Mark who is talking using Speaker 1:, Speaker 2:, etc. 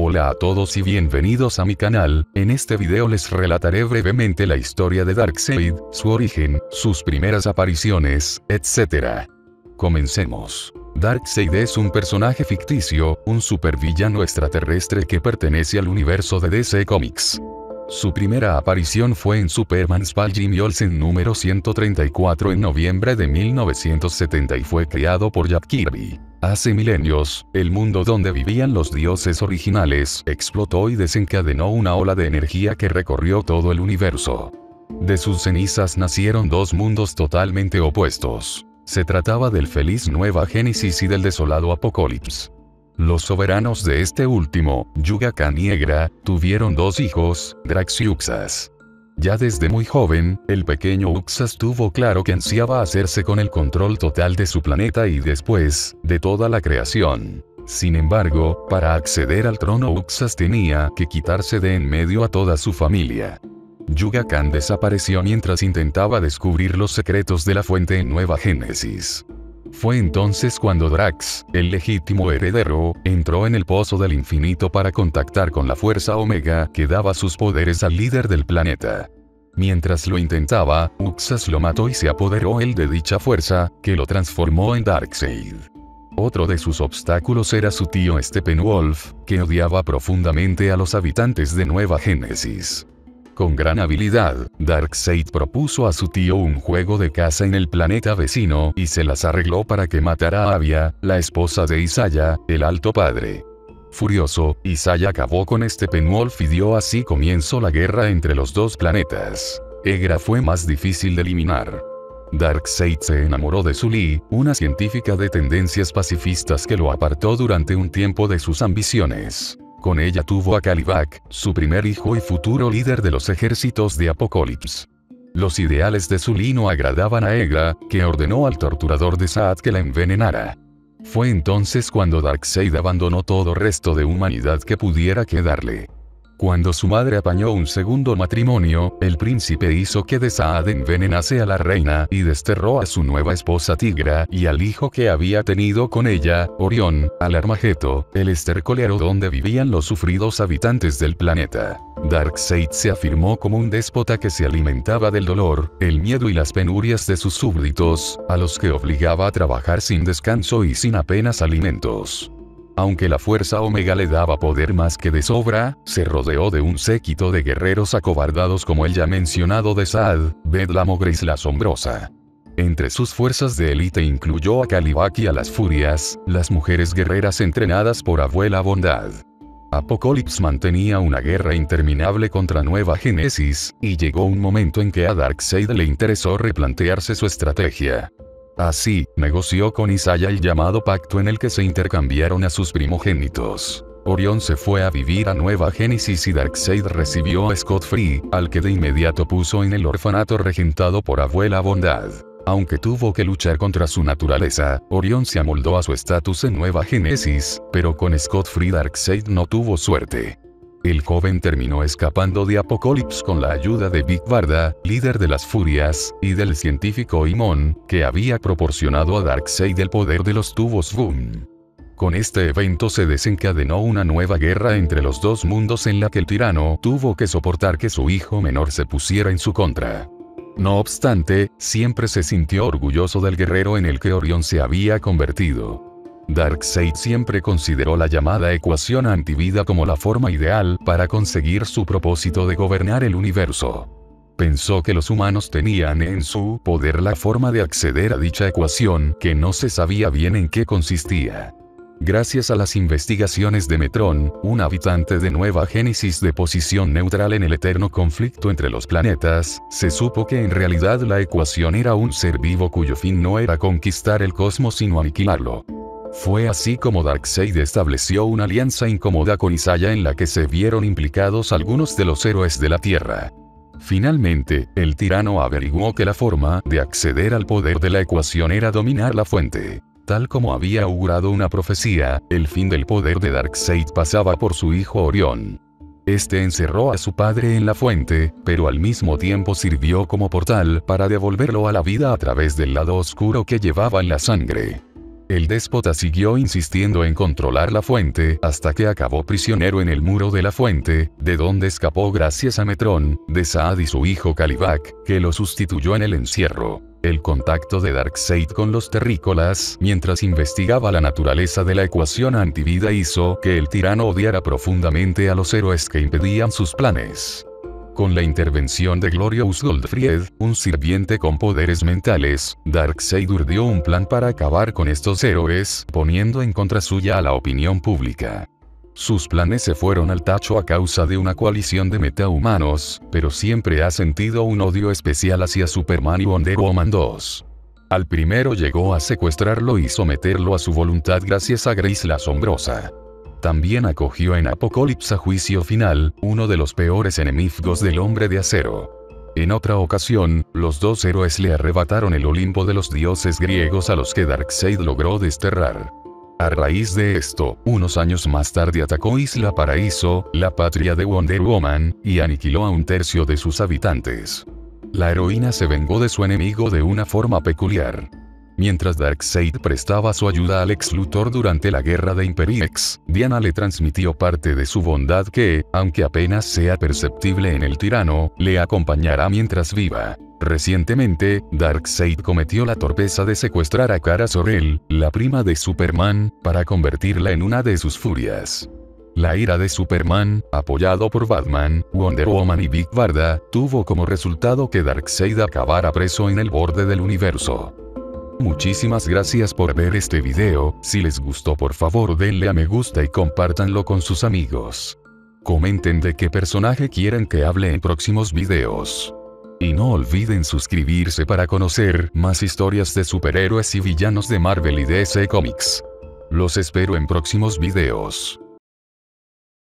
Speaker 1: Hola a todos y bienvenidos a mi canal. En este video les relataré brevemente la historia de Darkseid, su origen, sus primeras apariciones, etc. Comencemos. Darkseid es un personaje ficticio, un supervillano extraterrestre que pertenece al universo de DC Comics. Su primera aparición fue en Superman Spall Jimmy Olsen número 134 en noviembre de 1970 y fue creado por Jack Kirby. Hace milenios, el mundo donde vivían los dioses originales explotó y desencadenó una ola de energía que recorrió todo el universo. De sus cenizas nacieron dos mundos totalmente opuestos. Se trataba del feliz Nueva Génesis y del desolado Apocalipsis. Los soberanos de este último, Yuga Khan y Egra, tuvieron dos hijos, Drax y Uxas. Ya desde muy joven, el pequeño Uxas tuvo claro que ansiaba hacerse con el control total de su planeta y después, de toda la creación. Sin embargo, para acceder al trono Uxas tenía que quitarse de en medio a toda su familia. Yuga Khan desapareció mientras intentaba descubrir los secretos de la fuente en Nueva Génesis. Fue entonces cuando Drax, el legítimo heredero, entró en el pozo del infinito para contactar con la fuerza Omega que daba sus poderes al líder del planeta. Mientras lo intentaba, Uxas lo mató y se apoderó él de dicha fuerza, que lo transformó en Darkseid. Otro de sus obstáculos era su tío Steppenwolf, que odiaba profundamente a los habitantes de Nueva Génesis. Con gran habilidad, Darkseid propuso a su tío un juego de caza en el planeta vecino y se las arregló para que matara a Avia, la esposa de Isaiah, el Alto Padre. Furioso, Isaiah acabó con Steppenwolf y dio así comienzo la guerra entre los dos planetas. Egra fue más difícil de eliminar. Darkseid se enamoró de Sully, una científica de tendencias pacifistas que lo apartó durante un tiempo de sus ambiciones. Con ella tuvo a Kalibak, su primer hijo y futuro líder de los ejércitos de Apocalipsis. Los ideales de Sully no agradaban a Egra, que ordenó al torturador de Saad que la envenenara. Fue entonces cuando Darkseid abandonó todo resto de humanidad que pudiera quedarle. Cuando su madre apañó un segundo matrimonio, el príncipe hizo que Desaad envenenase a la reina y desterró a su nueva esposa Tigra y al hijo que había tenido con ella, Orión, al Armageto, el estercolero donde vivían los sufridos habitantes del planeta. Darkseid se afirmó como un déspota que se alimentaba del dolor, el miedo y las penurias de sus súbditos, a los que obligaba a trabajar sin descanso y sin apenas alimentos. Aunque la fuerza Omega le daba poder más que de sobra, se rodeó de un séquito de guerreros acobardados como el ya mencionado Desaad, Bedlam o Grace la Asombrosa. Entre sus fuerzas de élite incluyó a Kalibak y a las Furias, las mujeres guerreras entrenadas por Abuela Bondad. Apocalipsis mantenía una guerra interminable contra Nueva Génesis, y llegó un momento en que a Darkseid le interesó replantearse su estrategia. Así, negoció con Isaiah el llamado pacto en el que se intercambiaron a sus primogénitos. Orión se fue a vivir a Nueva Génesis y Darkseid recibió a Scott Free, al que de inmediato puso en el orfanato regentado por Abuela Bondad. Aunque tuvo que luchar contra su naturaleza, Orión se amoldó a su estatus en Nueva Génesis, pero con Scott Free Darkseid no tuvo suerte. El joven terminó escapando de Apocalipsis con la ayuda de Big Barda, líder de las Furias, y del científico Imon, que había proporcionado a Darkseid el poder de los tubos Boom. Con este evento se desencadenó una nueva guerra entre los dos mundos en la que el tirano tuvo que soportar que su hijo menor se pusiera en su contra. No obstante, siempre se sintió orgulloso del guerrero en el que Orión se había convertido. Darkseid siempre consideró la llamada ecuación antivida como la forma ideal para conseguir su propósito de gobernar el universo. Pensó que los humanos tenían en su poder la forma de acceder a dicha ecuación, que no se sabía bien en qué consistía. Gracias a las investigaciones de Metron, un habitante de Nueva Génesis de posición neutral en el eterno conflicto entre los planetas, se supo que en realidad la ecuación era un ser vivo cuyo fin no era conquistar el cosmos sino aniquilarlo. Fue así como Darkseid estableció una alianza incómoda con Isaiah en la que se vieron implicados algunos de los héroes de la Tierra. Finalmente, el tirano averiguó que la forma de acceder al poder de la ecuación era dominar la fuente. Tal como había augurado una profecía, el fin del poder de Darkseid pasaba por su hijo Orión. Este encerró a su padre en la fuente, pero al mismo tiempo sirvió como portal para devolverlo a la vida a través del lado oscuro que llevaba en la sangre. El déspota siguió insistiendo en controlar la fuente hasta que acabó prisionero en el muro de la fuente, de donde escapó gracias a Metrón, Desaad y su hijo Kalibak, que lo sustituyó en el encierro. El contacto de Darkseid con los terrícolas mientras investigaba la naturaleza de la ecuación antivida hizo que el tirano odiara profundamente a los héroes que impedían sus planes. Con la intervención de Glorious Goldfried, un sirviente con poderes mentales, Darkseid urdió un plan para acabar con estos héroes, poniendo en contra suya a la opinión pública. Sus planes se fueron al tacho a causa de una coalición de metahumanos, pero siempre ha sentido un odio especial hacia Superman y Wonder Woman 2. Al primero llegó a secuestrarlo y someterlo a su voluntad gracias a Grace la Asombrosa. También acogió en Apocalipsis a Juicio Final, uno de los peores enemigos del Hombre de Acero. En otra ocasión, los dos héroes le arrebataron el Olimpo de los dioses griegos a los que Darkseid logró desterrar. A raíz de esto, unos años más tarde atacó Isla Paraíso, la patria de Wonder Woman, y aniquiló a un tercio de sus habitantes. La heroína se vengó de su enemigo de una forma peculiar. Mientras Darkseid prestaba su ayuda a Lex Luthor durante la guerra de Imperiex, Diana le transmitió parte de su bondad que, aunque apenas sea perceptible en el tirano, le acompañará mientras viva. Recientemente, Darkseid cometió la torpeza de secuestrar a Kara Zor-El, la prima de Superman, para convertirla en una de sus furias. La ira de Superman, apoyado por Batman, Wonder Woman y Big Barda, tuvo como resultado que Darkseid acabara preso en el borde del universo. Muchísimas gracias por ver este video, si les gustó por favor denle a me gusta y compártanlo con sus amigos. Comenten de qué personaje quieren que hable en próximos videos. Y no olviden suscribirse para conocer más historias de superhéroes y villanos de Marvel y DC Comics. Los espero en próximos videos.